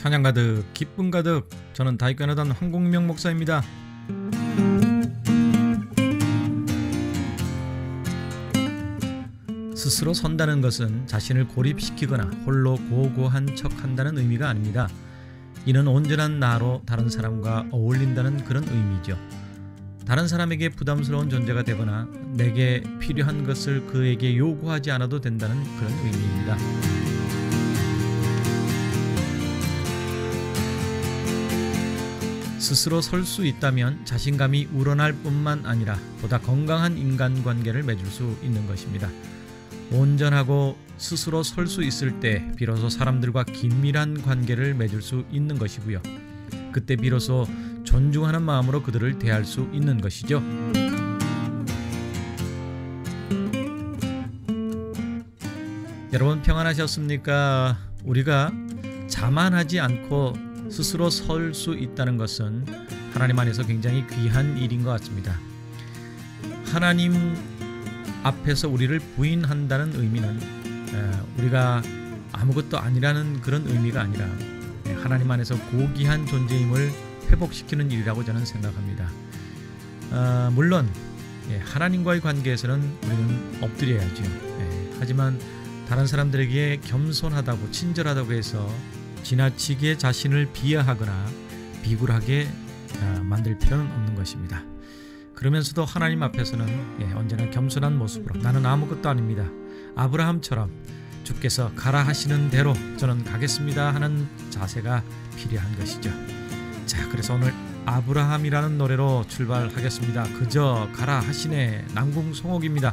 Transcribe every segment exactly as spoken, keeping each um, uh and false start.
찬양 가득 기쁨 가득. 저는 다윗가나단 황공명 목사입니다. 스스로 선다는 것은 자신을 고립시키거나 홀로 고고한 척한다는 의미가 아닙니다. 이는 온전한 나로 다른 사람과 어울린다는 그런 의미죠. 다른 사람에게 부담스러운 존재가 되거나 내게 필요한 것을 그에게 요구하지 않아도 된다는 그런 의미입니다. 스스로 설 수 있다면 자신감이 우러날 뿐만 아니라 보다 건강한 인간관계를 맺을 수 있는 것입니다. 온전하고 스스로 설 수 있을 때 비로소 사람들과 긴밀한 관계를 맺을 수 있는 것이고요. 그때 비로소 존중하는 마음으로 그들을 대할 수 있는 것이죠. 여러분 평안하셨습니까? 우리가 자만하지 않고 스스로 설 수 있다는 것은 하나님 안에서 굉장히 귀한 일인 것 같습니다. 하나님 앞에서 우리를 부인한다는 의미는 우리가 아무것도 아니라는 그런 의미가 아니라 하나님 안에서 고귀한 존재임을 회복시키는 일이라고 저는 생각합니다. 아, 물론 하나님과의 관계에서는 우리는 엎드려야죠. 하지만 다른 사람들에게 겸손하다고 친절하다고 해서 지나치게 자신을 비하하거나 비굴하게 만들 필요는 없는 것입니다. 그러면서도 하나님 앞에서는 언제나 겸손한 모습으로 나는 아무것도 아닙니다. 아브라함처럼 주께서 가라 하시는 대로 저는 가겠습니다 하는 자세가 필요한 것이죠. 자, 그래서 오늘 아브라함이라는 노래로 출발하겠습니다. 그저 가라 하시네. 남궁송옥입니다.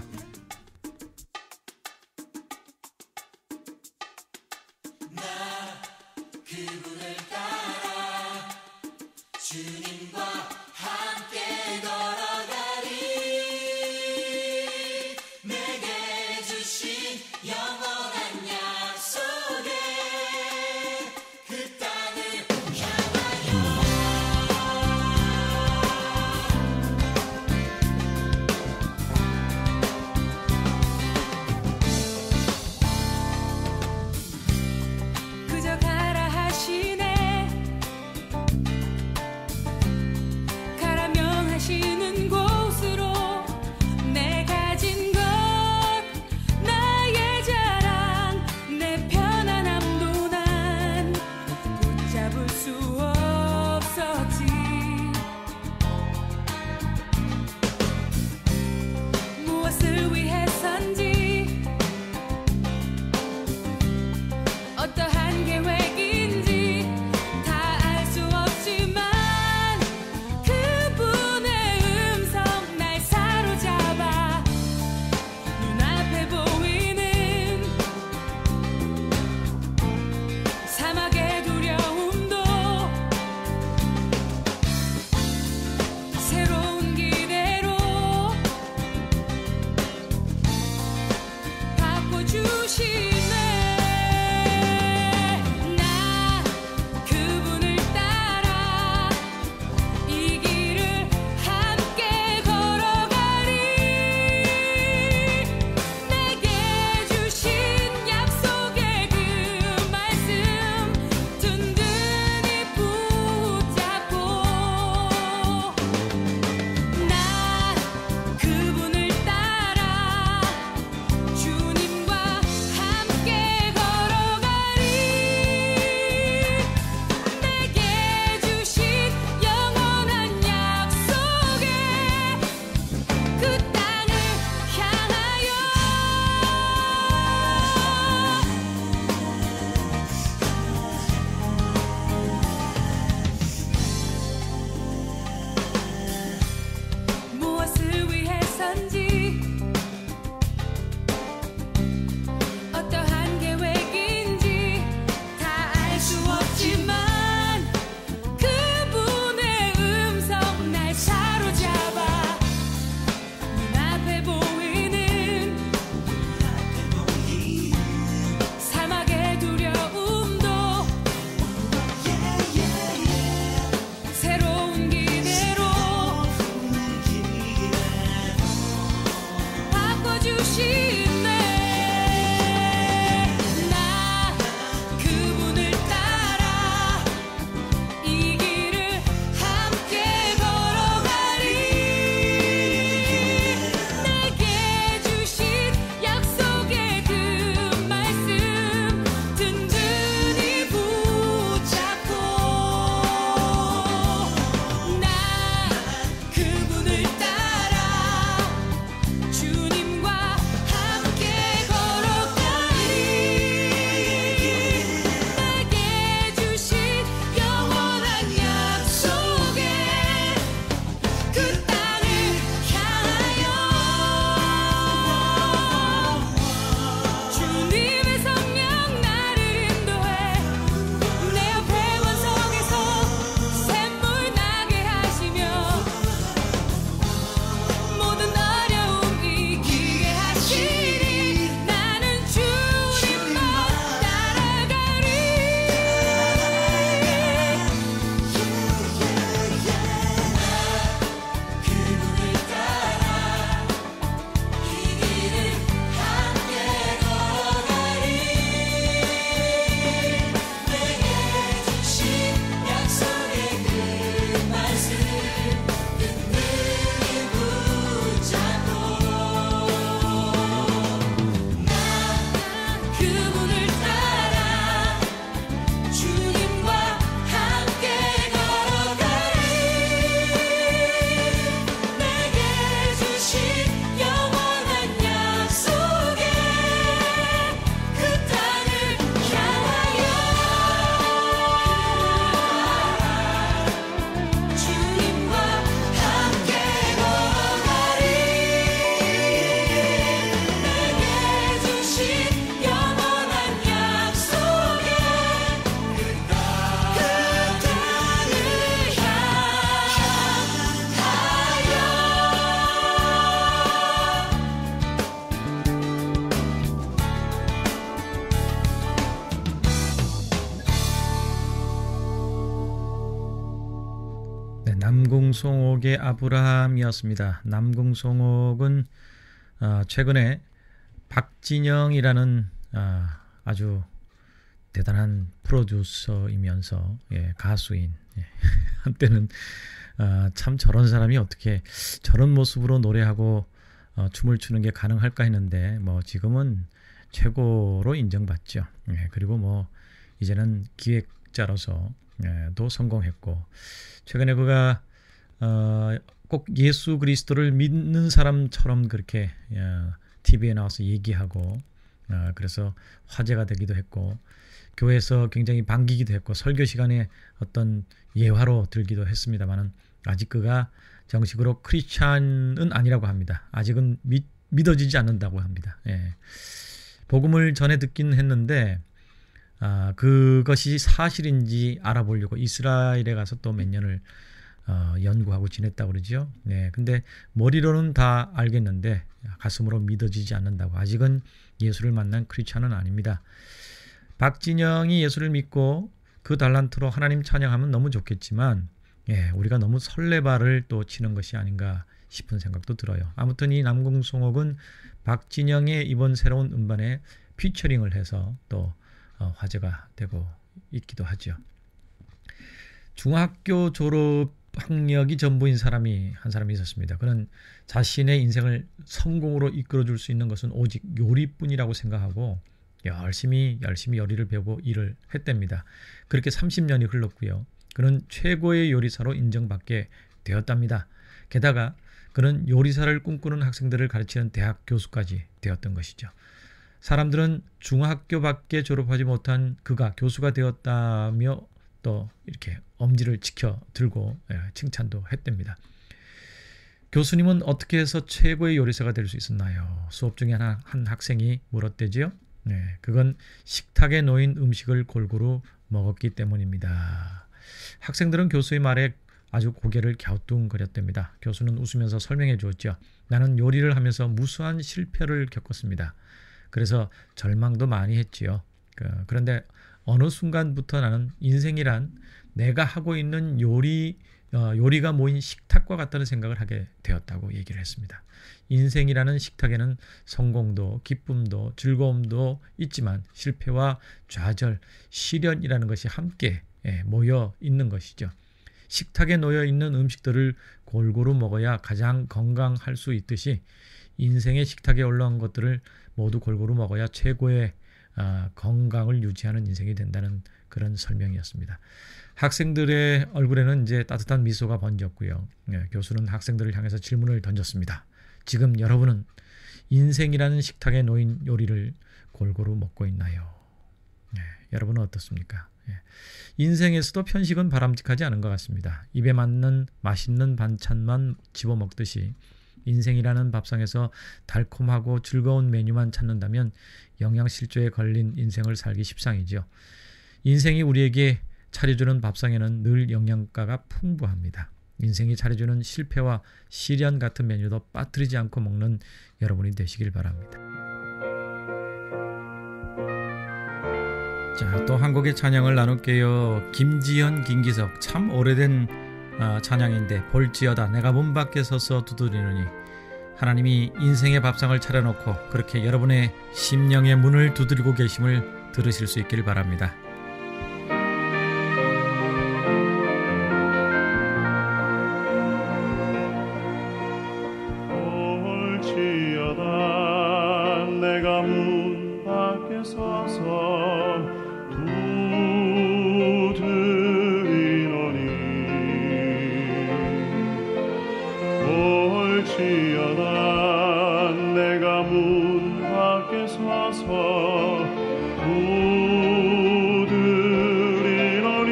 네, 남궁송옥의 아브라함이었습니다. 남궁송옥은 어, 최근에 박진영이라는 어, 아주 대단한 프로듀서이면서 예, 가수인 예, 한때는 어, 참 저런 사람이 어떻게 저런 모습으로 노래하고 어, 춤을 추는 게 가능할까 했는데 뭐 지금은 최고로 인정받죠. 예, 그리고 뭐 이제는 기획자로서 예, 도 성공했고 최근에 그가 어, 꼭 예수 그리스도를 믿는 사람처럼 그렇게 어, 티비에 나와서 얘기하고 어, 그래서 화제가 되기도 했고 교회에서 굉장히 반기기도 했고 설교 시간에 어떤 예화로 들기도 했습니다만은 아직 그가 정식으로 크리스찬은 아니라고 합니다. 아직은 믿, 믿어지지 않는다고 합니다. 예. 복음을 전해 듣긴 했는데 아, 그것이 사실인지 알아보려고 이스라엘에 가서 또 몇 년을 어, 연구하고 지냈다고 그러죠. 네, 근데 머리로는 다 알겠는데 가슴으로 믿어지지 않는다고. 아직은 예수를 만난 크리스찬은 아닙니다. 박진영이 예수를 믿고 그 달란트로 하나님 찬양하면 너무 좋겠지만 예, 우리가 너무 설레발을 또 치는 것이 아닌가 싶은 생각도 들어요. 아무튼 이 남궁송옥은 박진영의 이번 새로운 음반에 피처링을 해서 또 어, 화제가 되고 있기도 하죠. 중학교 졸업 학력이 전부인 사람이 한 사람이 있었습니다. 그는 자신의 인생을 성공으로 이끌어줄 수 있는 것은 오직 요리뿐이라고 생각하고 열심히 열심히 요리를 배우고 일을 했답니다. 그렇게 삼십 년이 흘렀고요. 그는 최고의 요리사로 인정받게 되었답니다. 게다가 그는 요리사를 꿈꾸는 학생들을 가르치는 대학 교수까지 되었던 것이죠. 사람들은 중학교밖에 졸업하지 못한 그가 교수가 되었다며 또 이렇게 엄지를 치켜 들고 칭찬도 했답니다. 교수님은 어떻게 해서 최고의 요리사가 될 수 있었나요? 수업 중에 한, 한 학생이 물었대지요. 네, 그건 식탁에 놓인 음식을 골고루 먹었기 때문입니다. 학생들은 교수의 말에 아주 고개를 갸우뚱거렸답니다. 교수는 웃으면서 설명해 주었죠. 나는 요리를 하면서 무수한 실패를 겪었습니다. 그래서 절망도 많이 했지요. 그런데 어느 순간부터 나는 인생이란 내가 하고 있는 요리, 어, 요리가 모인 식탁과 같다는 생각을 하게 되었다고 얘기를 했습니다. 인생이라는 식탁에는 성공도 기쁨도 즐거움도 있지만 실패와 좌절, 시련이라는 것이 함께 예, 모여 있는 것이죠. 식탁에 놓여 있는 음식들을 골고루 먹어야 가장 건강할 수 있듯이 인생의 식탁에 올라온 것들을 모두 골고루 먹어야 최고의 어, 건강을 유지하는 인생이 된다는 그런 설명이었습니다. 학생들의 얼굴에는 이제 따뜻한 미소가 번졌고요. 예, 교수는 학생들을 향해서 질문을 던졌습니다. 지금 여러분은 인생이라는 식탁에 놓인 요리를 골고루 먹고 있나요? 예, 여러분은 어떻습니까? 예, 인생에서도 편식은 바람직하지 않은 것 같습니다. 입에 맞는 맛있는 반찬만 집어먹듯이 인생이라는 밥상에서 달콤하고 즐거운 메뉴만 찾는다면 영양실조에 걸린 인생을 살기 십상이죠. 인생이 우리에게 차려주는 밥상에는 늘 영양가가 풍부합니다. 인생이 차려주는 실패와 시련 같은 메뉴도 빠뜨리지 않고 먹는 여러분이 되시길 바랍니다. 자, 또 한 곡의 찬양을 나눌게요. 김지현, 김기석, 참 오래된 어, 찬양인데 볼지어다 내가 문 밖에 서서 두드리느니. 하나님이 인생의 밥상을 차려놓고 그렇게 여러분의 심령의 문을 두드리고 계심을 들으실 수 있길 바랍니다. 볼지어다 내가 문 밖에 서서 볼지어다 내가 문 밖에 서서 두드리노니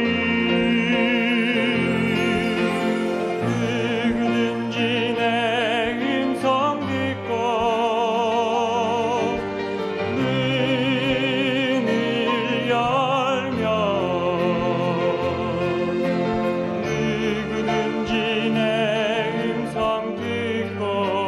누구든지 내 음성 듣고 문을 열면 누구든지 내 음성 듣고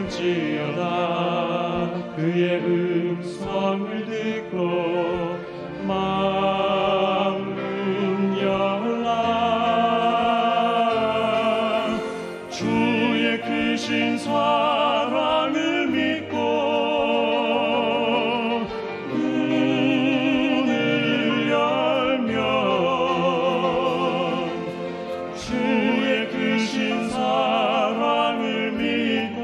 볼지어다 그의 음성을 듣고 마음은 열라 주의 크신 사랑을 믿고 문을 열면 주의 크신 사랑을 믿고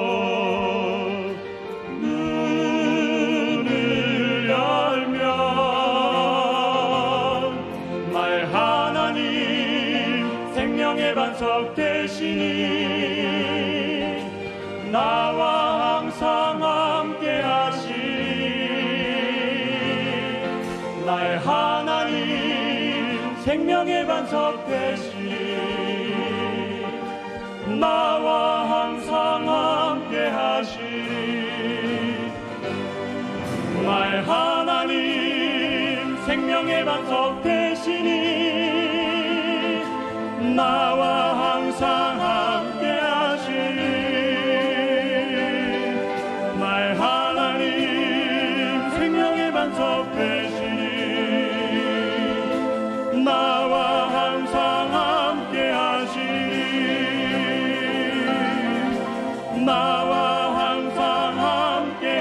문을 열면 나의 하나님 생명의 반석 되시니 나와 항상 함께 하시니 나의 하나님 생명의 반석 되시니 나와 항상 함께 하시니 나의 하나님 생명의 반석 되시니 나와 항상 함께 하시니 나의 하나님 생명의 반석 되시니 나와 항상 함께 하시니 나와 항상 함께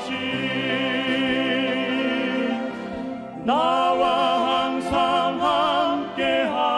하시니 나와 항상 함께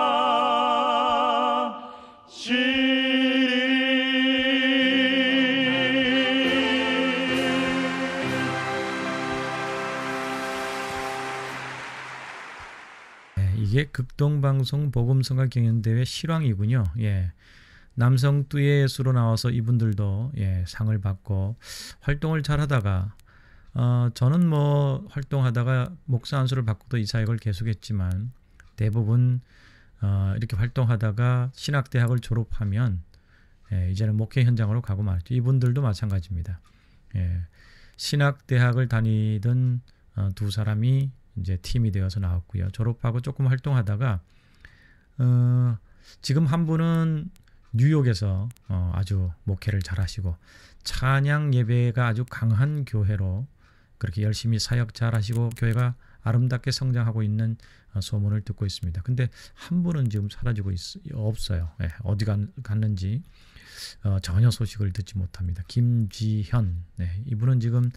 이게 극동방송 복음성가 경연대회 실황이군요. 예. 남성 듀엣으로 나와서 이분들도 예, 상을 받고 활동을 잘하다가 어, 저는 뭐 활동하다가 목사 안수를 받고도 이 사역을 계속했지만 대부분 어, 이렇게 활동하다가 신학대학을 졸업하면 예, 이제는 목회 현장으로 가고 말죠. 이분들도 마찬가지입니다. 예, 신학대학을 다니던 어, 두 사람이 이제 팀이 되어서 나왔고요. 졸업하고 조금 활동하다가 어, 지금 한 분은 뉴욕에서 어, 아주 목회를 잘하시고 찬양 예배가 아주 강한 교회로 그렇게 열심히 사역 잘하시고 교회가 아름답게 성장하고 있는 어, 소문을 듣고 있습니다. 근데 한 분은 지금 사라지고 있, 없어요. 예, 어디 갔는지 어, 전혀 소식을 듣지 못합니다. 김지현, 네, 이분은 지금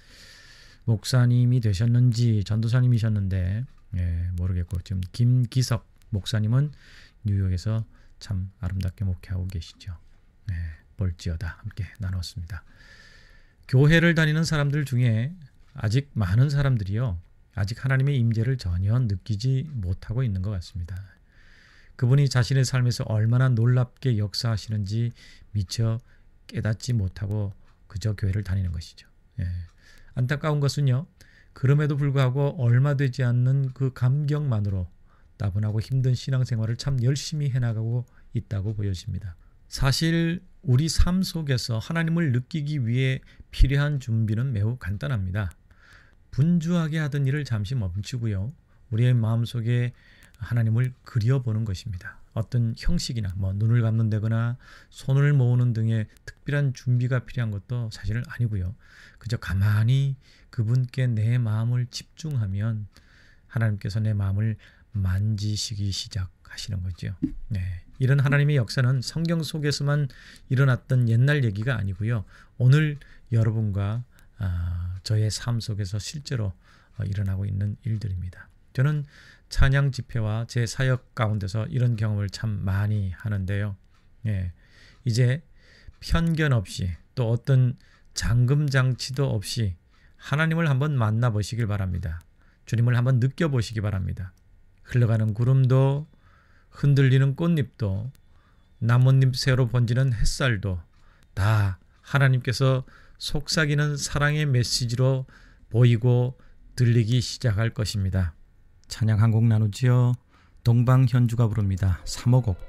목사님이 되셨는지 전도사님이셨는데 예, 모르겠고 지금 김기석 목사님은 뉴욕에서 참 아름답게 목회하고 계시죠. 네, 볼지어다 함께 나눴습니다. 교회를 다니는 사람들 중에 아직 많은 사람들이요, 아직 하나님의 임재를 전혀 느끼지 못하고 있는 것 같습니다. 그분이 자신의 삶에서 얼마나 놀랍게 역사하시는지 미처 깨닫지 못하고 그저 교회를 다니는 것이죠. 예. 안타까운 것은요, 그럼에도 불구하고 얼마 되지 않는 그 감격만으로 따분하고 힘든 신앙생활을 참 열심히 해나가고 있다고 보여집니다. 사실 우리 삶 속에서 하나님을 느끼기 위해 필요한 준비는 매우 간단합니다. 분주하게 하던 일을 잠시 멈추고요, 우리의 마음속에 하나님을 그려보는 것입니다. 어떤 형식이나 뭐 눈을 감는다거나 손을 모으는 등의 특별한 준비가 필요한 것도 사실은 아니고요. 그저 가만히 그분께 내 마음을 집중하면 하나님께서 내 마음을 만지시기 시작하시는 거죠. 네. 이런 하나님의 역사는 성경 속에서만 일어났던 옛날 얘기가 아니고요. 오늘 여러분과 아, 저의 삶 속에서 실제로 어, 일어나고 있는 일들입니다. 저는 찬양 집회와 제 사역 가운데서 이런 경험을 참 많이 하는데요. 예, 이제 편견 없이 또 어떤 잠금장치도 없이 하나님을 한번 만나보시길 바랍니다. 주님을 한번 느껴보시기 바랍니다. 흘러가는 구름도, 흔들리는 꽃잎도, 나뭇잎 새로 번지는 햇살도 다 하나님께서 속삭이는 사랑의 메시지로 보이고 들리기 시작할 것입니다. 찬양 한 곡 나누지요. 동방현주가 부릅니다. 삼호곡.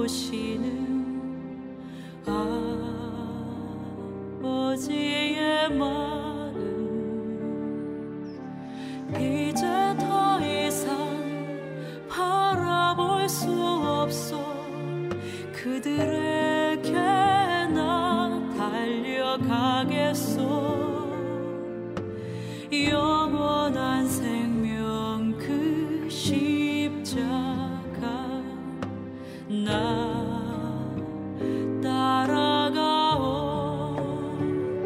돌보시는 아버지의 마음 이제 더 이상 바라볼 수 없어 그들에게 나 달려가겠소 영원한 생명 그 십자가 나 따라가오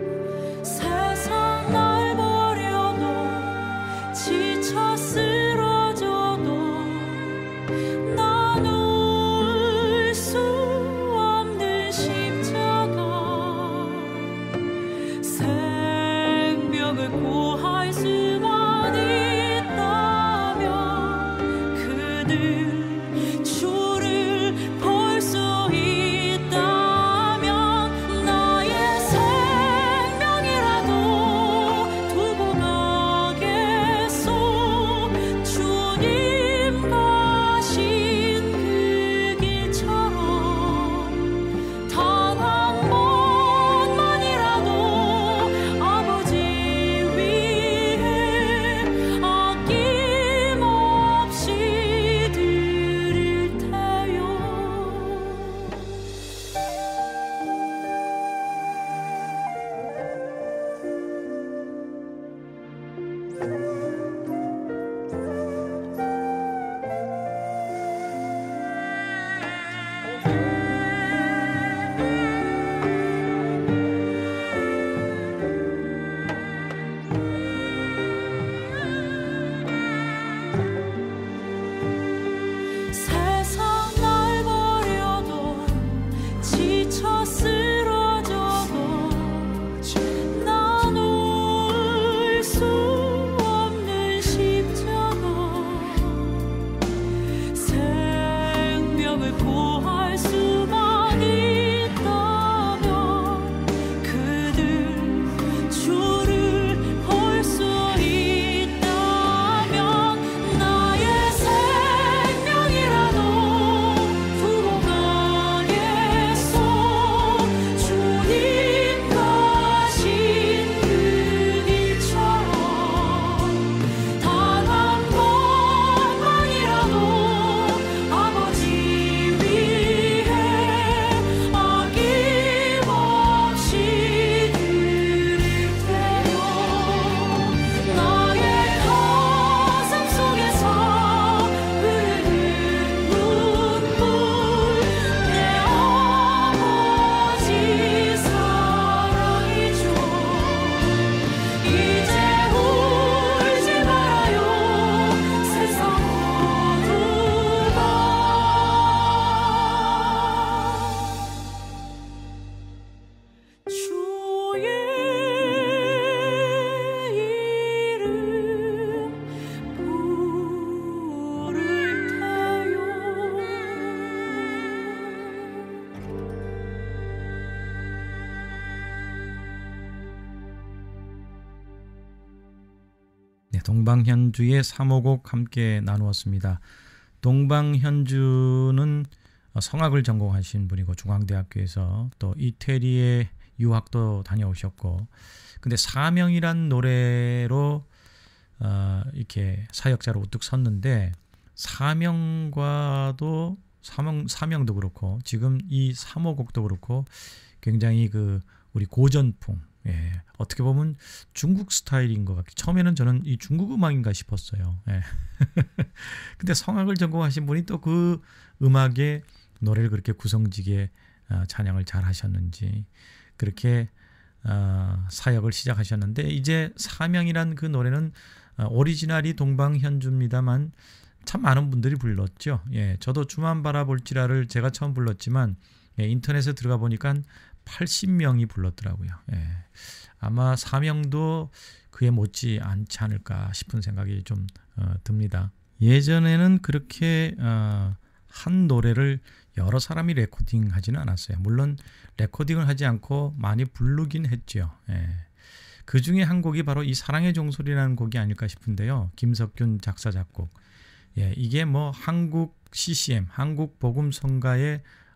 세상 날 버려도 지쳐 쓰러져도 나눌 수 없는 십자가 생명을 구할 수만 있다면 그들 주를 볼 수 있다면 나의 생명이라도 두고 가겠소 주님 가신 그 길처럼 단 한 번만이라도 아버지 위해 아낌없이 드릴 테요 세상 날 버려도 지쳐 쓰러져도 나눌 수 없는 십자가 생명을 구할 수만 있다면 그들 주를 볼 수 있다면 나의 생명이라도 두고 가겠소 주님 가신 그 길처럼 단 한 번만이라도 아버지 위해 아낌없이 드릴 테요 나의 가슴 속에서 흐르는 눈물 내 아버지 사랑이죠 이제 울지 말아요 세상 어두가 주의 이름 부를 테요 네, 동방현주의 삼호곡 함께 나누었습니다. 동방현주는 성악을 전공하신 분이고 중앙대학교에서 또 이태리에 유학도 다녀오셨고 근데 사명이란 노래로 어, 이렇게 사역자로 우뚝 섰는데 사명과도 사명, 사명도 그렇고 지금 이 삼호곡도 그렇고 굉장히 그 우리 고전풍 예, 어떻게 보면 중국 스타일인 것 같아요. 처음에는 저는 이 중국 음악인가 싶었어요. 예. 근데 성악을 전공하신 분이 또 그 음악에 노래를 그렇게 구성지게 어, 찬양을 잘 하셨는지 그렇게 어, 사역을 시작하셨는데 이제 사명이란 그 노래는 어, 오리지널이 동방현주입니다만 참 많은 분들이 불렀죠. 예, 저도 주만 바라볼지라를 제가 처음 불렀지만 예, 인터넷에 들어가 보니까 팔십 명이 불렀더라고요. 예, 아마 사명도 그에 못지 않지 않을까 싶은 생각이 좀 어, 듭니다. 예전에는 그렇게 어, 한 노래를 여러 사람이 레코딩하지는 않았어요. 물론 레코딩을 하지 않고 많이 부르긴 했죠. 예. 그 중에 한 곡이 바로 이 사랑의 종소리라는 곡이 아닐까 싶은데요. 김석균 작사 작곡. 예, 이게 뭐 한국 씨씨엠, 한국 복음성가의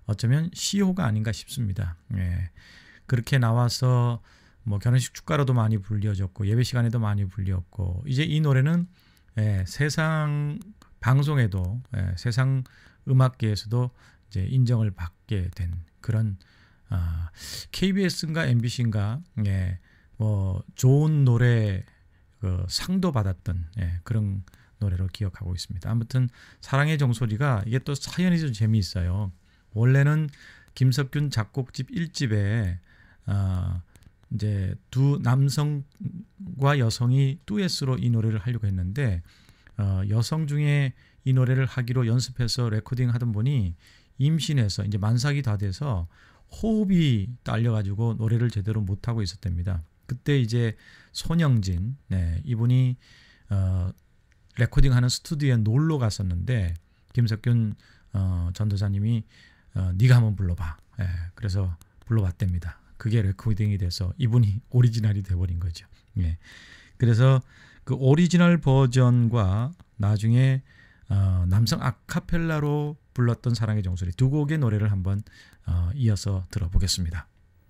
어쩌면 시호가 아닌가 싶습니다. 예. 그렇게 나와서 뭐 결혼식 축가로도 많이 불려졌고 예배 시간에도 많이 불렸고 이제 이 노래는 예, 세상 방송에도 예, 세상 음악계에서도 이제 인정을 받게 된 그런 아, 케이비에스인가 엠비씨인가 예, 뭐 좋은 노래 그 상도 받았던 예, 그런 노래로 기억하고 있습니다. 아무튼 사랑의 종소리가 이게 또 사연이 좀 재미있어요. 원래는 김석균 작곡집 일 집에 어, 이제 두 남성과 여성이 듀엣으로 이 노래를 하려고 했는데 어, 여성 중에 이 노래를 하기로 연습해서 레코딩 하던 분이 임신해서 이제 만삭이 다 돼서 호흡이 딸려가지고 노래를 제대로 못하고 있었답니다. 그때 이제 손영진 네, 이분이 어, 레코딩하는 스튜디오에 놀러 갔었는데 김석균 어, 전도사님이 어, 네가 한번 불러봐. 예, 그래서 불러봤답니다. 그게 레코딩이 돼서 이분이 오리지널이 돼버린 거죠. 예. 그래서 그 오리지널 버전과 나중에 어, 남성 아카펠라로 불렀던 사랑의 종소리 두 곡의 노래를 한번 어, 이어서 들어보겠습니다.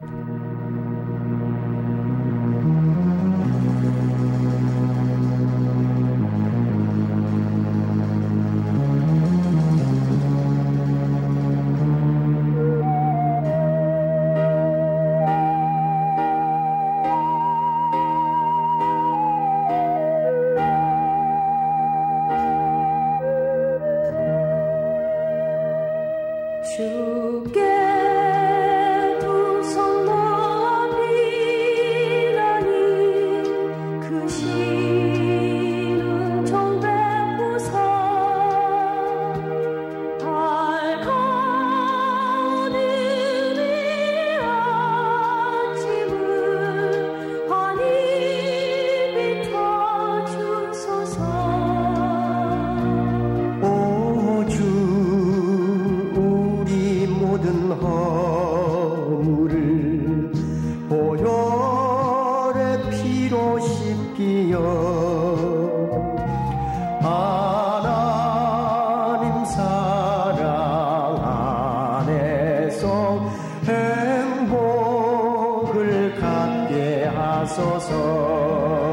주께 두 손 모아 비나니 그 시는 정백부사 밝아오는 이 아침을 환히 비춰주소서. 모든 허물을 보혈의 피로 씻기어 하나님 사랑 안에서 행복을 갖게 하소서.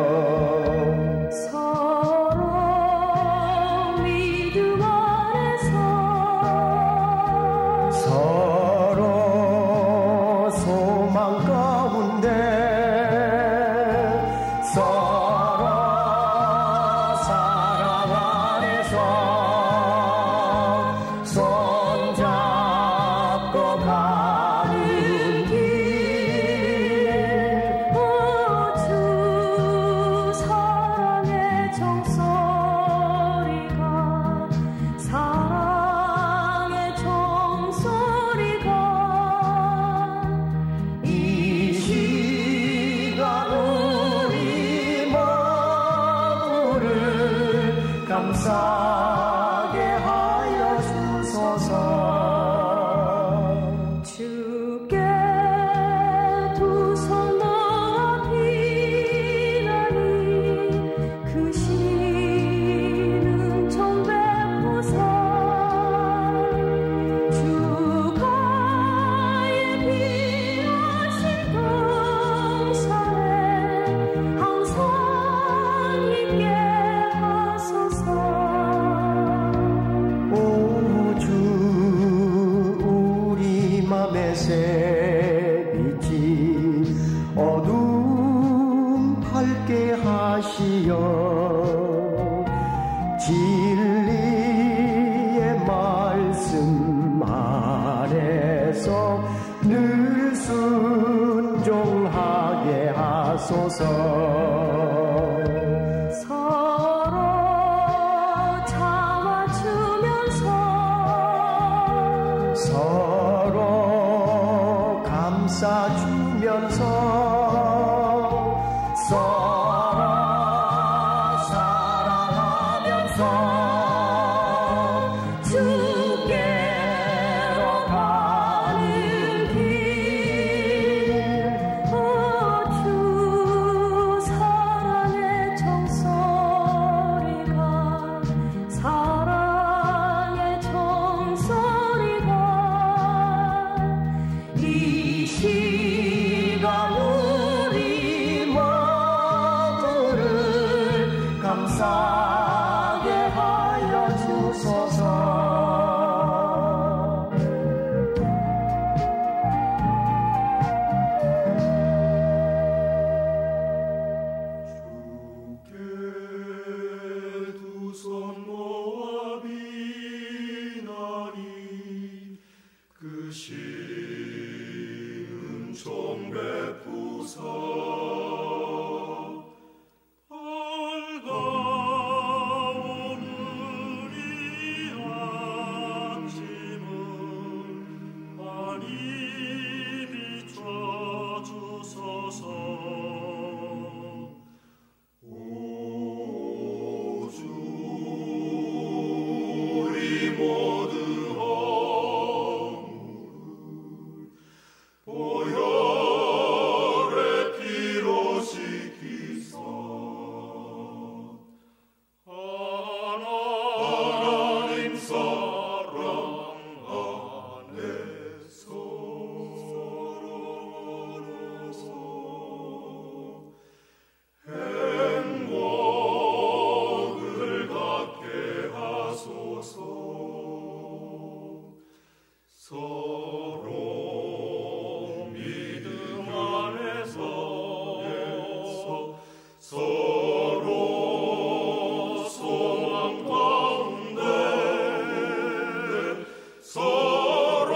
서로 소망 가운데 서로 사랑 안에서 손잡고 가는 길. 오 주 사랑의 종소리가 사랑의 종소리가 이 시간 우리 마음을 감사하게 하여 주소서. 주께 두 손 모아 비나니 그 시는 정백부사 주가의 피하신 동산에 항상 있게 하소서. 오 주 우리 맘의 새빛이 어둠 밝게 하시어 진리의 말씀 안에서 늘 순종하게 하소서. 서로 참아주면서 서로 감싸주면서 서로 사랑하면서 주께로 가는 길. 오 주 사랑 주시는 종 베푸사 밝아오는 이 아침은 많이 비춰주소서. 오 주 우리 모두 보혈의 피로 씻기사 하나님 사랑 안에서 행복을 갖게 하소서. 서로 믿음 안에서 서로 소망 가운데 서로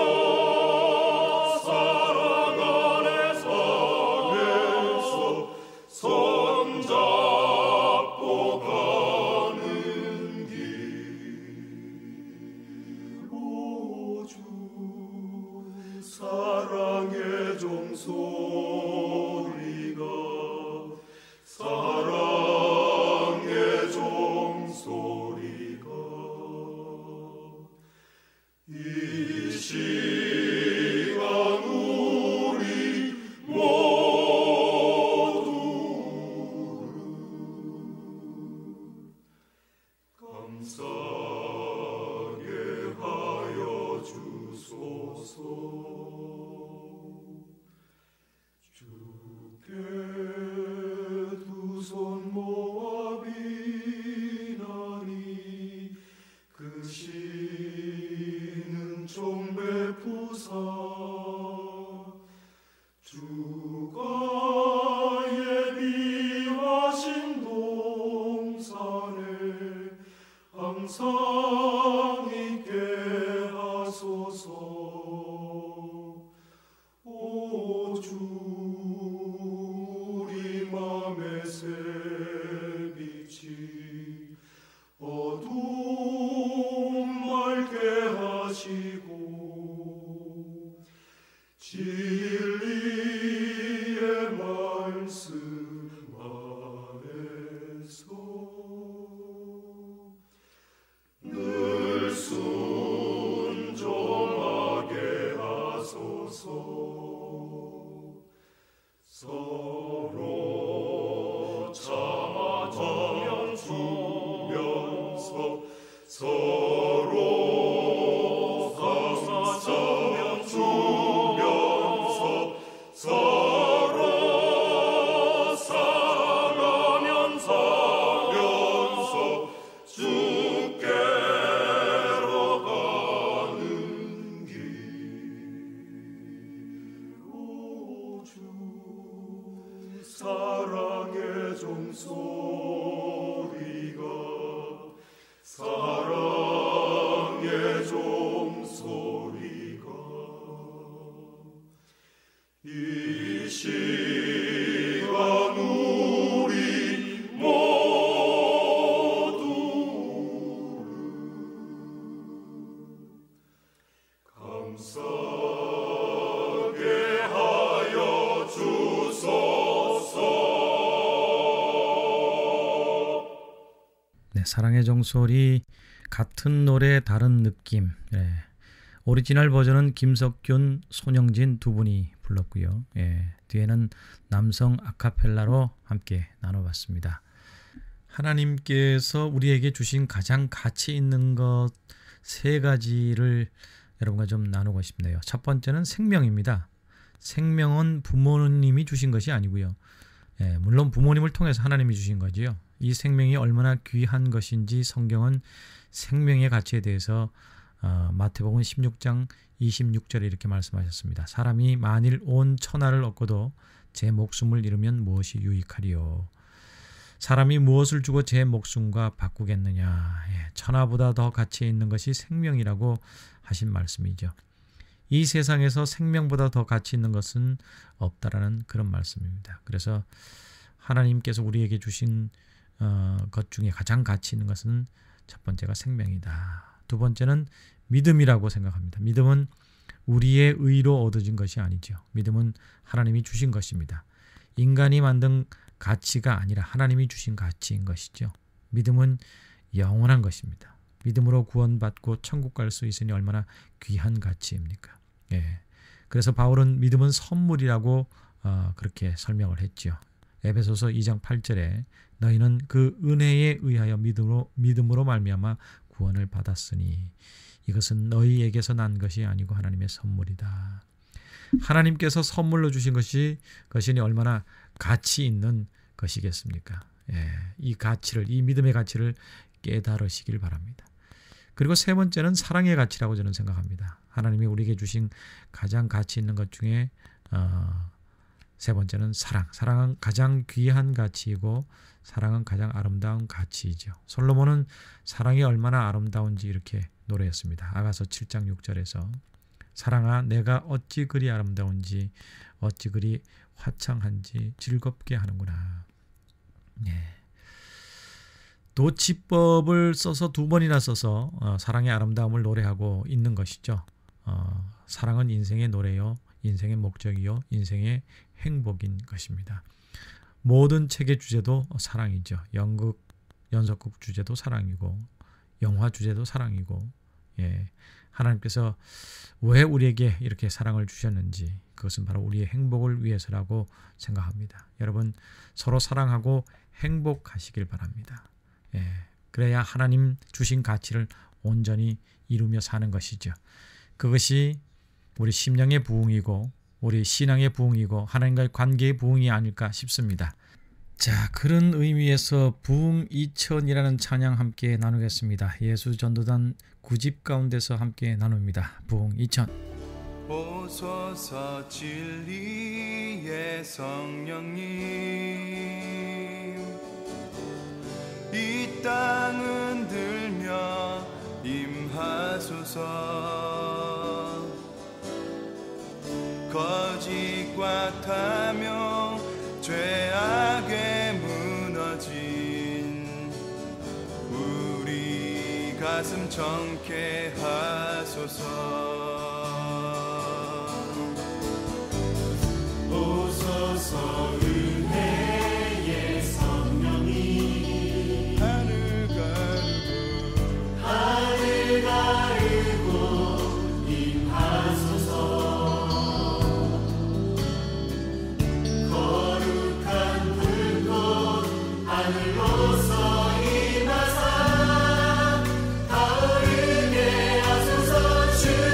사랑 안에서 손잡고 가는 길. 오 주 사랑의 종소리가 사랑의 종소리가 이 시간 우리 모두 감사하게 하여 주소서. 주께 두 손 모아 비나니 크시는 종 베푸사 주가 예비하신 동산에 항상 있게 하소서. 오 주 우리 맘의 새 빛이 어두움 맑게 하시고 진리의 말씀 안에서 늘 순종하게 하소서. 서로 참아 주면서 서로 감사 주면서 서로 사랑하면서 주께로 가는 길. 오 주 사랑의 종소리가 사랑의 종소리가 이 시간 우리 모두 감사하게 하여 주소서. 네, 사랑의 종소리, 같은 노래 다른 느낌. 네. 오리지널 버전은 김석균, 손영진 두 분이 불렀고요. 예, 뒤에는 남성 아카펠라로 함께 나눠봤습니다. 하나님께서 우리에게 주신 가장 가치 있는 것 세 가지를 여러분과 좀 나누고 싶네요. 첫 번째는 생명입니다. 생명은 부모님이 주신 것이 아니고요. 예, 물론 부모님을 통해서 하나님이 주신 거지요. 이 생명이 얼마나 귀한 것인지 성경은 생명의 가치에 대해서 어, 마태복음 십육 장 이십육 절에 이렇게 말씀하셨습니다. 사람이 만일 온 천하를 얻고도 제 목숨을 잃으면 무엇이 유익하리요. 사람이 무엇을 주고 제 목숨과 바꾸겠느냐. 예, 천하보다 더 가치 있는 것이 생명이라고 하신 말씀이죠. 이 세상에서 생명보다 더 가치 있는 것은 없다라는 그런 말씀입니다. 그래서 하나님께서 우리에게 주신 어, 것 중에 가장 가치 있는 것은 첫 번째가 생명이다. 두 번째는 믿음이라고 생각합니다. 믿음은 우리의 의로 얻어진 것이 아니죠. 믿음은 하나님이 주신 것입니다. 인간이 만든 가치가 아니라 하나님이 주신 가치인 것이죠. 믿음은 영원한 것입니다. 믿음으로 구원받고 천국 갈 수 있으니 얼마나 귀한 가치입니까? 예. 그래서 바울은 믿음은 선물이라고 어, 그렇게 설명을 했죠. 에베소서 이 장 팔 절에 너희는 그 은혜에 의하여 믿음으로, 믿음으로 말미암아 구원을 받았으니 이것은 너희에게서 난 것이 아니고 하나님의 선물이다. 하나님께서 선물로 주신 것이 것이니 얼마나 가치 있는 것이겠습니까? 예, 이 가치를, 이 믿음의 가치를 깨달으시길 바랍니다. 그리고 세 번째는 사랑의 가치라고 저는 생각합니다. 하나님이 우리에게 주신 가장 가치 있는 것 중에 어, 세 번째는 사랑. 사랑은 가장 귀한 가치이고 사랑은 가장 아름다운 가치이죠. 솔로몬은 사랑이 얼마나 아름다운지 이렇게 노래했습니다. 아가서 칠 장 육 절에서 사랑아 내가 어찌 그리 아름다운지 어찌 그리 화창한지 즐겁게 하는구나. 네. 도치법을 써서 두 번이나 써서 어, 사랑의 아름다움을 노래하고 있는 것이죠. 어, 사랑은 인생의 노래요, 인생의 목적이요, 인생의 행복인 것입니다. 모든 책의 주제도 사랑이죠. 연극, 연속극 주제도 사랑이고 영화 주제도 사랑이고, 예, 하나님께서 왜 우리에게 이렇게 사랑을 주셨는지 그것은 바로 우리의 행복을 위해서라고 생각합니다. 여러분 서로 사랑하고 행복하시길 바랍니다. 예, 그래야 하나님 주신 가치를 온전히 이루며 사는 것이죠. 그것이 우리 심령의 부흥이고 우리 신앙의 부흥이고 하나님과의 관계의 부흥이 아닐까 싶습니다. 자, 그런 의미에서 부흥 이천이라는 찬양 함께 나누겠습니다. 예수 전도단 구 집 가운데서 함께 나눕니다. 부흥 이천. 오소서 진리의 성령님 이 땅은 들며 임하소서 거짓과 탐욕 죄악에 무너진 우리 가슴 정케 하소서 오소서 은혜의 성령이 하늘 가르고 하늘 가르고 임하소서 거룩한 불꽃 하늘로서 임하사 타오르게 하소서 주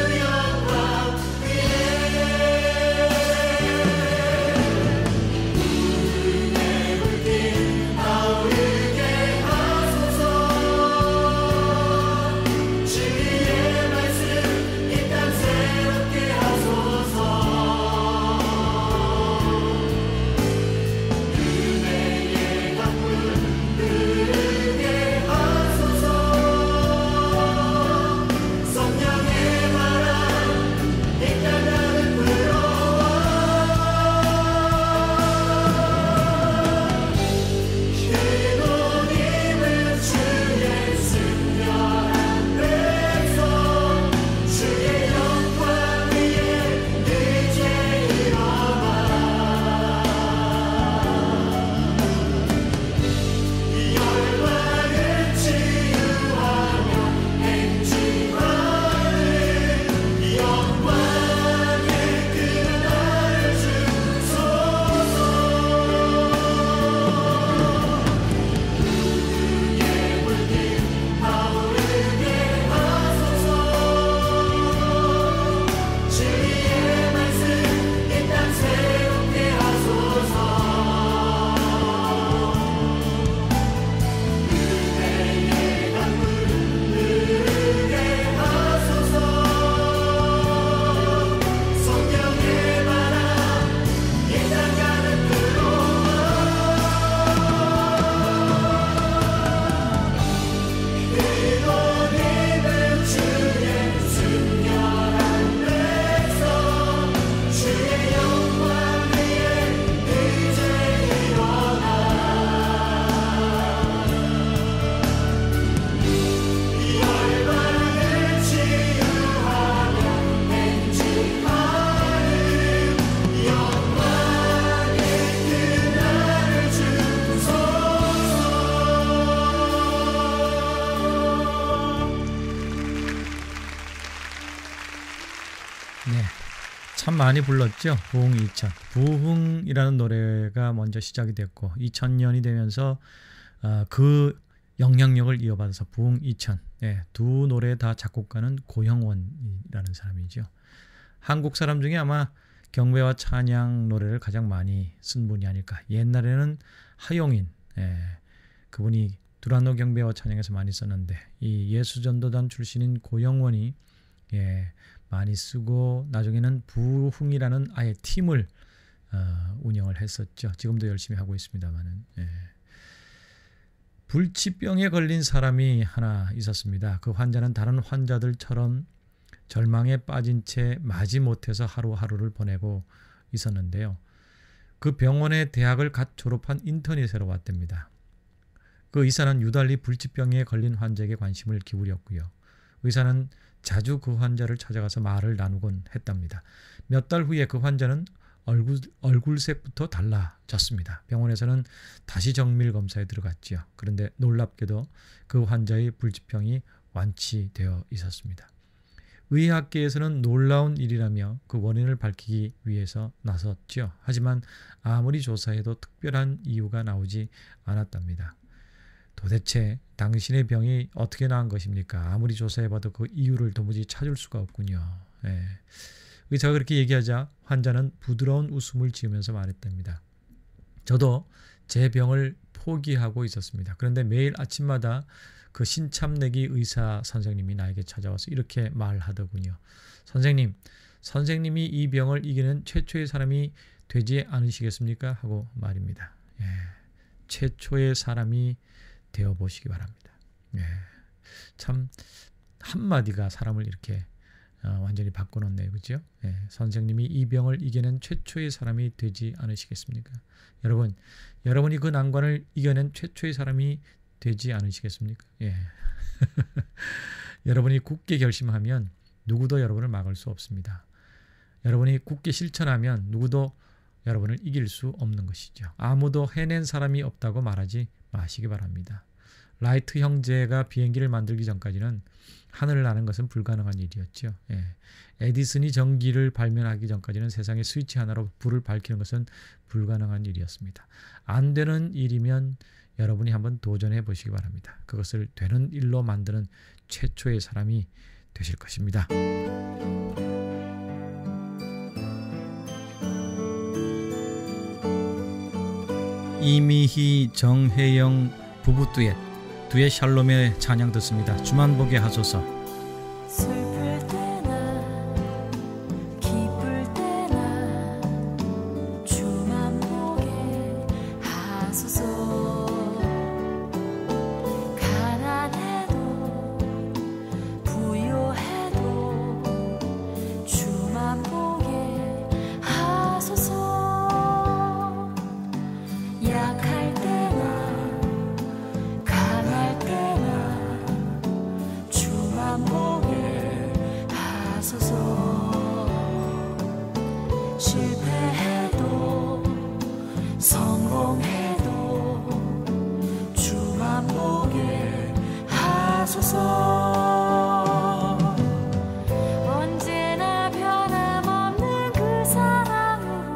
네, 참 많이 불렀죠. 부흥 이천. 부흥이라는 노래가 먼저 시작이 됐고 이천 년이 되면서 어, 그 영향력을 이어받아서 부흥 이천. 네, 두 노래 다 작곡가는 고형원이라는 사람이죠. 한국 사람 중에 아마 경배와 찬양 노래를 가장 많이 쓴 분이 아닐까. 옛날에는 하용인, 예, 그분이 두란노 경배와 찬양에서 많이 썼는데 이 예수전도단 출신인 고영원이 예, 많이 쓰고 나중에는 부흥이라는 아예 팀을 어, 운영을 했었죠. 지금도 열심히 하고 있습니다만은. 예. 불치병에 걸린 사람이 하나 있었습니다. 그 환자는 다른 환자들처럼 절망에 빠진 채 마지못해서 하루하루를 보내고 있었는데요. 그 병원의 대학을 갓 졸업한 인턴이 새로 왔답니다. 그 의사는 유달리 불치병에 걸린 환자에게 관심을 기울였고요. 의사는 자주 그 환자를 찾아가서 말을 나누곤 했답니다. 몇 달 후에 그 환자는 얼굴, 얼굴색부터 달라졌습니다. 병원에서는 다시 정밀 검사에 들어갔지요. 그런데 놀랍게도 그 환자의 불치병이 완치되어 있었습니다. 의학계에서는 놀라운 일이라며 그 원인을 밝히기 위해서 나섰죠. 하지만 아무리 조사해도 특별한 이유가 나오지 않았답니다. 도대체 당신의 병이 어떻게 나은 것입니까? 아무리 조사해봐도 그 이유를 도무지 찾을 수가 없군요. 예. 의사가 그렇게 얘기하자 환자는 부드러운 웃음을 지으면서 말했답니다. 저도 제 병을 포기하고 있었습니다. 그런데 매일 아침마다 그 신참내기 의사 선생님이 나에게 찾아와서 이렇게 말하더군요. 선생님, 선생님이 이 병을 이기는 최초의 사람이 되지 않으시겠습니까? 하고 말입니다. 예. 최초의 사람이 되어보시기 바랍니다. 예. 참 한마디가 사람을 이렇게 어, 완전히 바꿔놓네요. 그렇죠? 예. 선생님이 이 병을 이겨낸 최초의 사람이 되지 않으시겠습니까? 여러분, 여러분이 그 난관을 이겨낸 최초의 사람이 되지 않으시겠습니까? 예. 여러분이 굳게 결심하면 누구도 여러분을 막을 수 없습니다. 여러분이 굳게 실천하면 누구도 여러분을 이길 수 없는 것이죠. 아무도 해낸 사람이 없다고 말하지 마시기 바랍니다. 라이트 형제가 비행기를 만들기 전까지는 하늘을 나는 것은 불가능한 일이었죠. 예. 에디슨이 전기를 발명하기 전까지는 세상에 스위치 하나로 불을 밝히는 것은 불가능한 일이었습니다. 안 되는 일이면 여러분이 한번 도전해 보시기 바랍니다. 그것을 되는 일로 만드는 최초의 사람이 되실 것입니다. 이미희, 정혜영 부부 듀엣, 듀엣 샬롬의 찬양 듣습니다. 주만 보게 하소서. 슬플 때나 기쁠 때나 주만 보게 하소서. 가난해도 부유해도 주만 보게 하소서. 약할 때나 강할 때나 주만 보게 하소서. 실패해도 성공해도 주만 보게 하소서. 언제나 변함없는 그 사랑으로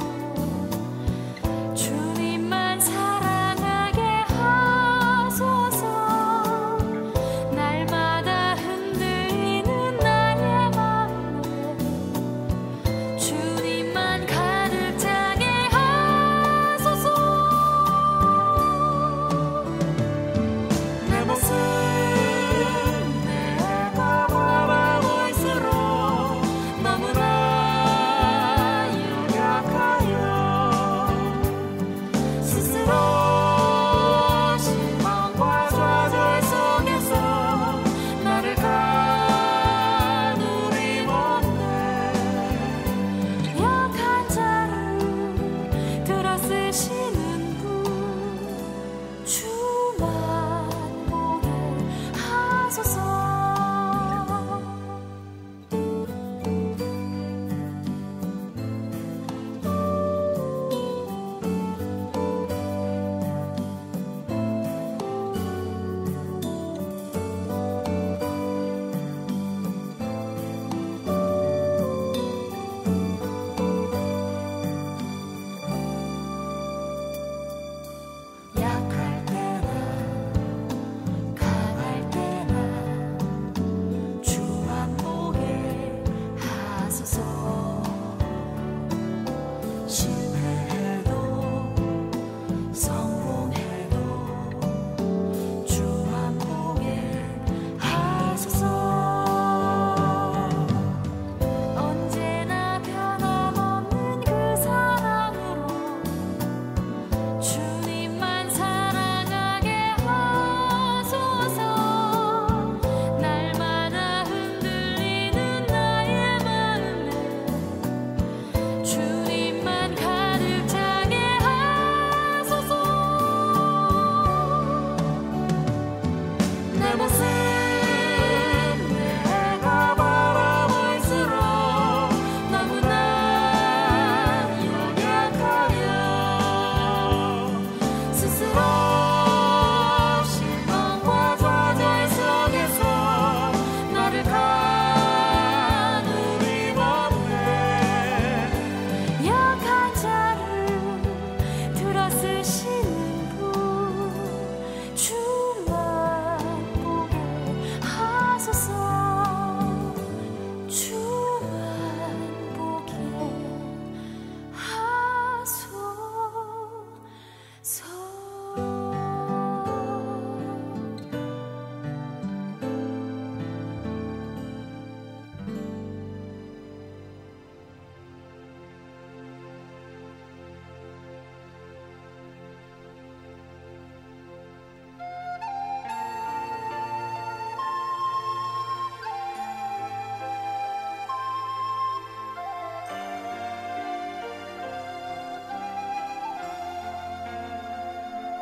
주님만 사랑하게 하소서. 날마다 흔들리는 나의 마음에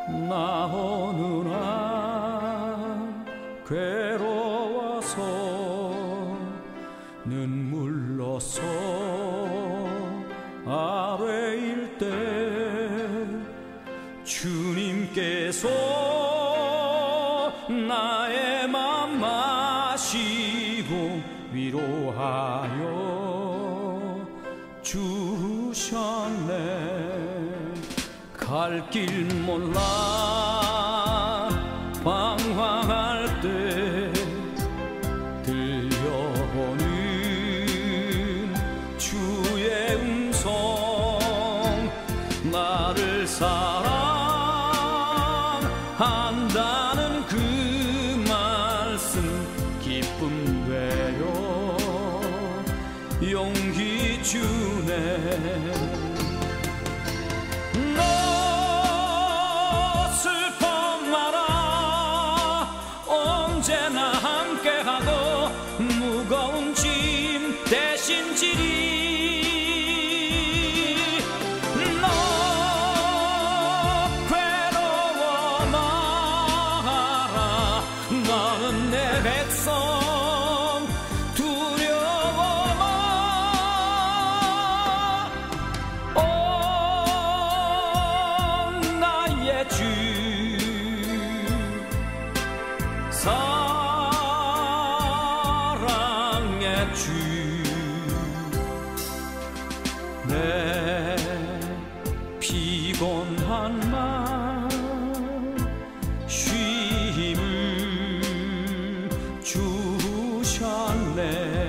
나 어느 날 괴로워서 눈물로써 아뢰일 때 주님께서 나의 맘 마시고 위로하여 주셨네. 갈 길 몰라 방황할 때 들려오는 주의 음성, 나를 사랑한다는 그 말씀 기쁨 되어 용기 주네. 언제나 함께하고 무거운 짐 대신 지리. 너 괴로워 마라. 너는 내 백성 두려워 마. 오 나의 주 사랑의 주, 내 피곤한 맘 쉼을 주셨네.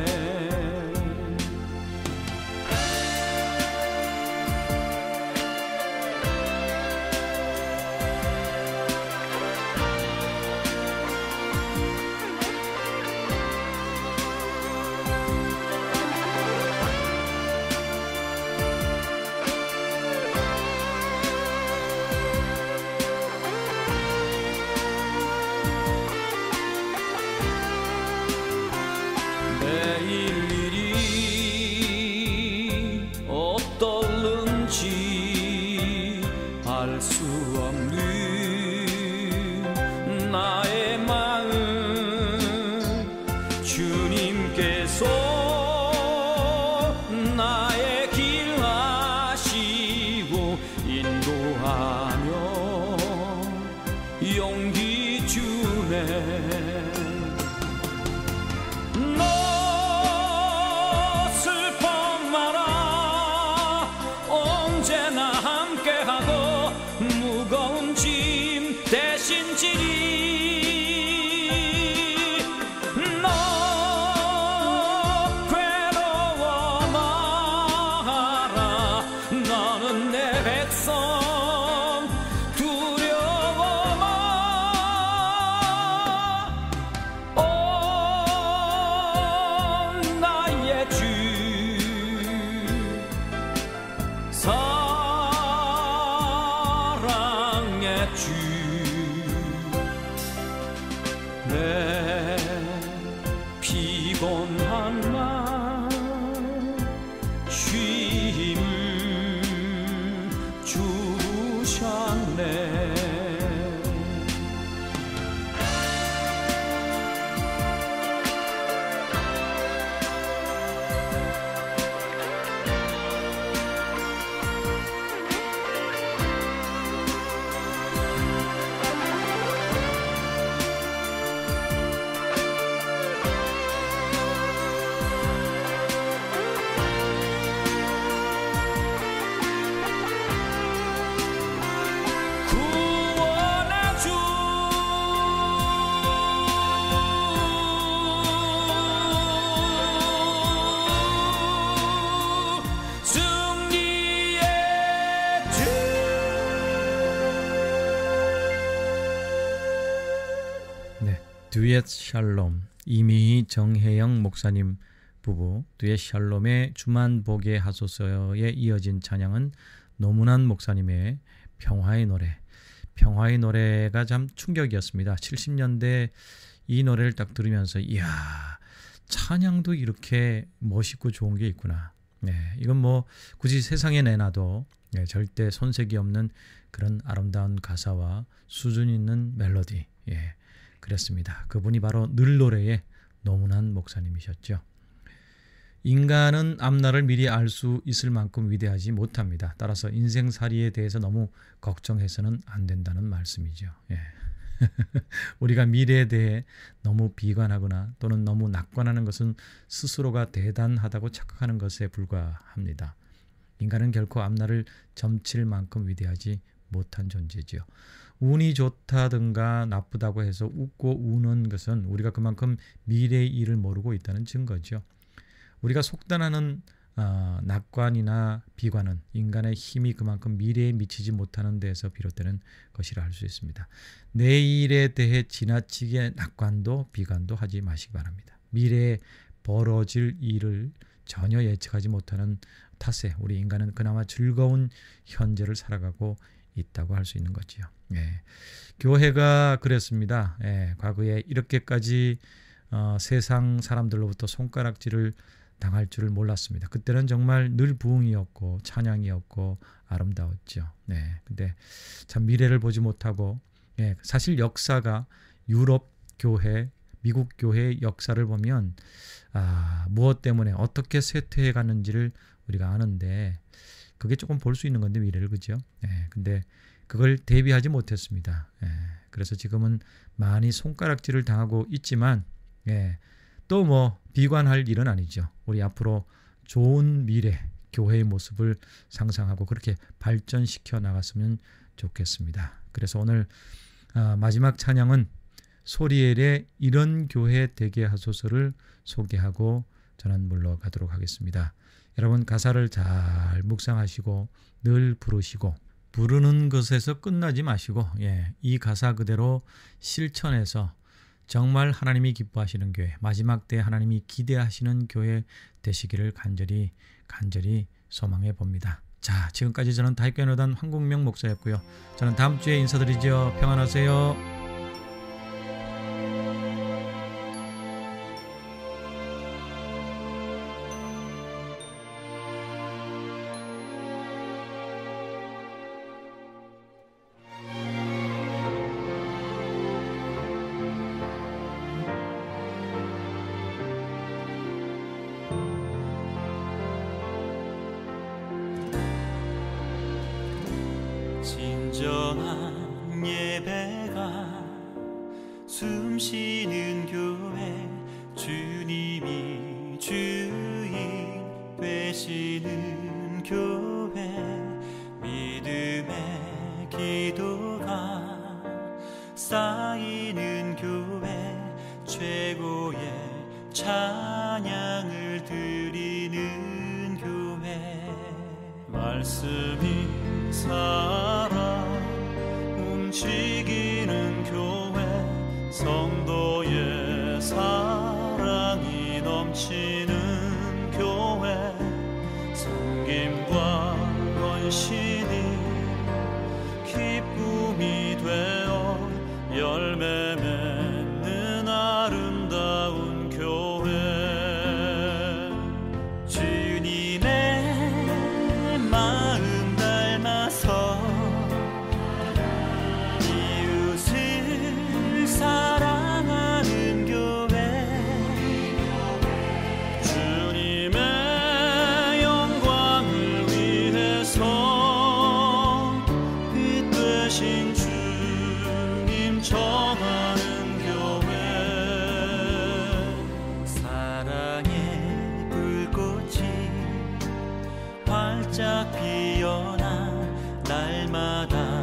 내일 일이 어떨는지 알 수 없는 나의 마음, 주님께서 나의 길 아시고 인도하며 용기 주네. 언제나 함께하고 무거운 짐 대신 지리. 너 괴로워 마라. 너는 내 백성 두려워 마. 오 나의 주 사랑의 주, 내 피곤한 맘 쉼을 주셨네. 구원의 주, 승리의 주. 네, 듀엣 샬롬, 이미희 정혜영 목사님 부부 듀엣 샬롬의 주만 보게 하소서에 이어진 찬양은 노문환 목사님의 평화의 노래. 평화의 노래가 참 충격이었습니다. 칠십 년대 이 노래를 딱 들으면서 이야, 찬양도 이렇게 멋있고 좋은 게 있구나. 네, 이건 뭐 굳이 세상에 내놔도 네, 절대 손색이 없는 그런 아름다운 가사와 수준 있는 멜로디. 예, 그랬습니다. 그분이 바로 늘 노래의 노문환 목사님이셨죠. 인간은 앞날을 미리 알 수 있을 만큼 위대하지 못합니다. 따라서 인생살이에 대해서 너무 걱정해서는 안 된다는 말씀이죠. 예. 우리가 미래에 대해 너무 비관하거나 또는 너무 낙관하는 것은 스스로가 대단하다고 착각하는 것에 불과합니다. 인간은 결코 앞날을 점칠 만큼 위대하지 못한 존재죠. 운이 좋다든가 나쁘다고 해서 웃고 우는 것은 우리가 그만큼 미래의 일을 모르고 있다는 증거죠. 우리가 속단하는 어, 낙관이나 비관은 인간의 힘이 그만큼 미래에 미치지 못하는 데에서 비롯되는 것이라 할 수 있습니다. 내일에 대해 지나치게 낙관도 비관도 하지 마시기 바랍니다. 미래에 벌어질 일을 전혀 예측하지 못하는 탓에 우리 인간은 그나마 즐거운 현재를 살아가고 있다고 할 수 있는 거지요. 예. 교회가 그랬습니다. 예. 과거에 이렇게까지 어, 세상 사람들로부터 손가락질을 당할 줄을 몰랐습니다. 그때는 정말 늘 부흥이었고 찬양이었고 아름다웠죠. 네, 근데 참 미래를 보지 못하고 예, 사실 역사가 유럽 교회, 미국 교회의 역사를 보면 아, 무엇 때문에 어떻게 쇠퇴해 가는지를 우리가 아는데 그게 조금 볼 수 있는 건데 미래를 그죠? 예, 근데 그걸 대비하지 못했습니다. 예, 그래서 지금은 많이 손가락질을 당하고 있지만 예, 또 뭐 비관할 일은 아니죠. 우리 앞으로 좋은 미래 교회의 모습을 상상하고 그렇게 발전시켜 나갔으면 좋겠습니다. 그래서 오늘 아, 마지막 찬양은 소리엘의 이런 교회 되게 하소서를 소개하고 저는 물러가도록 하겠습니다. 여러분 가사를 잘 묵상하시고 늘 부르시고 부르는 것에서 끝나지 마시고 예, 이 가사 그대로 실천해서 정말 하나님이 기뻐하시는 교회, 마지막 때 하나님이 기대하시는 교회 되시기를 간절히 간절히 소망해 봅니다. 자, 지금까지 저는 다윗교회노단 황국명 목사였고요. 저는 다음 주에 인사드리죠. 평안하세요. 진정한 예배가 숨쉬는 교회 주님이 주인 되시는 교회 믿음의 기도가 쌓이는 교회 최고의 찬양을 드리는 교회 말씀이 살아 움직이는 교회 성도의 사랑이 넘치는 교회 섬김과 헌신이 기쁨이 되어 열매 맺는 아름다운 교회 주님의 마음 닮아서 이웃을 사랑하는 교회 주님의 영광을 위해서 빛 되신 주님 전하는 교회 사랑의 불꽃이 활짝 피어나 날마다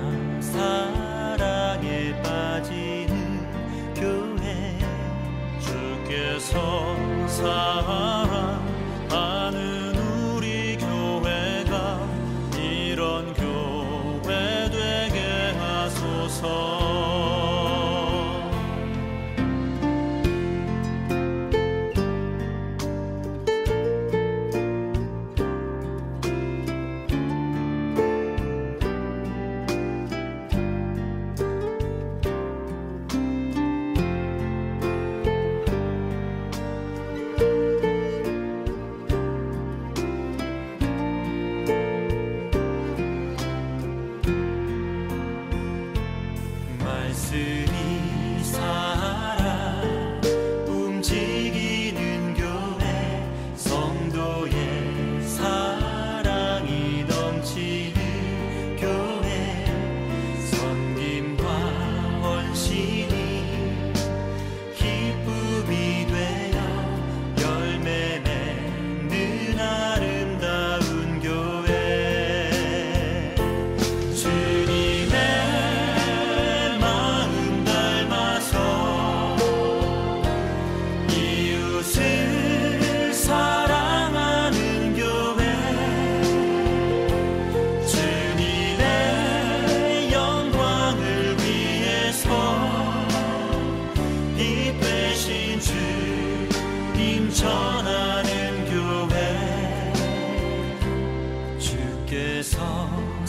사랑에 빠지는 교회 주께서 사랑하는 우리 교회가 이런 교회 되게 하소서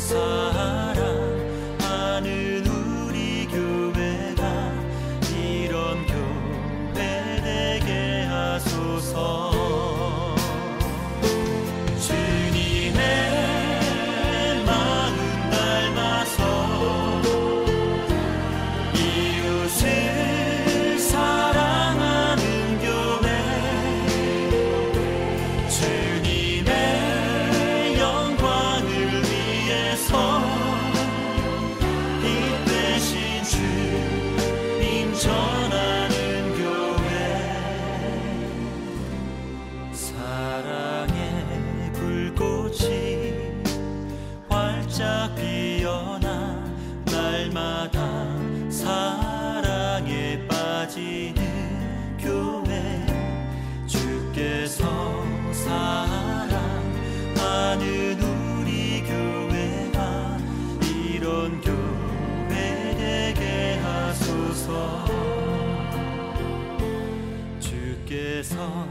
사랑하는 우리 교회가 이런 교회 되게 하소서. 주님의 마음 닮아서 이웃을 사랑하는 교회, 주님의 영광을 위해서 이 대신 주님 전하는 교회. 사랑의 불꽃이 활짝 피어나 날마다 사랑에 빠지는 교회, 주께서 사랑하는 우리 교회가 이런 교회 되게 하소서. 주께서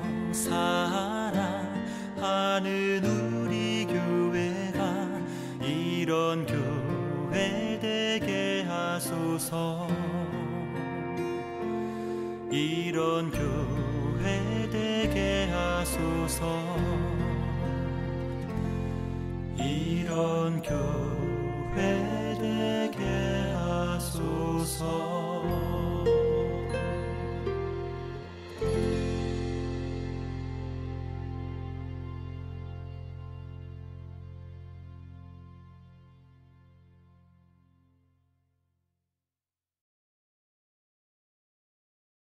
사랑하는 우리 교회가 이런 교회 되게 하소서. 이런 교회 되게 하소서. 이런 교회 되게 하소서.